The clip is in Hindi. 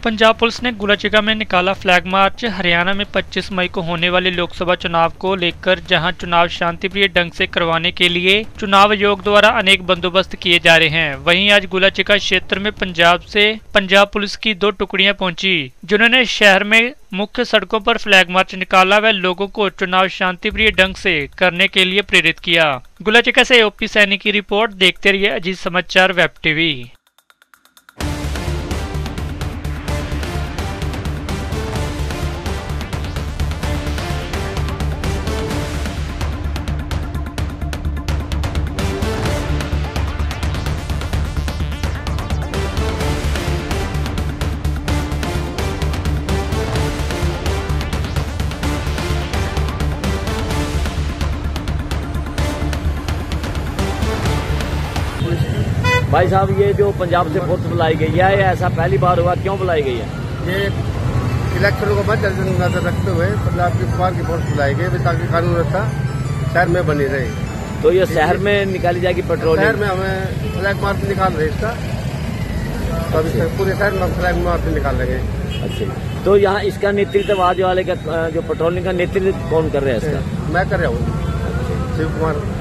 पंजाब पुलिस ने गुलाचिका में निकाला फ्लैग मार्च। हरियाणा में 25 मई को होने वाले लोकसभा चुनाव को लेकर जहां चुनाव शांतिप्रिय ढंग से करवाने के लिए चुनाव आयोग द्वारा अनेक बंदोबस्त किए जा रहे हैं, वहीं आज गुलाचिका क्षेत्र में पंजाब से पंजाब पुलिस की 2 टुकड़ियां पहुंची, जिन्होंने शहर में मुख्य सड़कों पर फ्लैग मार्च निकाला व लोगों को चुनाव शांतिप्रिय ढंग से करने के लिए प्रेरित किया। गुलाचिका से ओपी सैनी की रिपोर्ट। देखते रहिए अजीत समाचार वेब टीवी। भाई साहब, ये जो पंजाब से फोर्स बुलाई गई है, ये ऐसा पहली बार हुआ, क्यों बुलाई गई है? ये इलेक्शनों को मद्देनजर रखते हुए पंजाब की पुलिस की फोर्स बुलाई गई ताकि कानून व्यवस्था शहर में बनी रहे। तो ये शहर में निकाली जाएगी पेट्रोलिंग? शहर में हमें फ्लैग मार्च निकाल रहे इसका, तो अभी पूरे शहर में हम फ्लैग मार्च निकाल लेंगे। अच्छा, तो यहाँ इसका नेतृत्व आज वाले का जो पेट्रोलिंग का नेतृत्व कौन कर रहे हैं इसका? मैं कर रहा हूँ, शिव कुमार।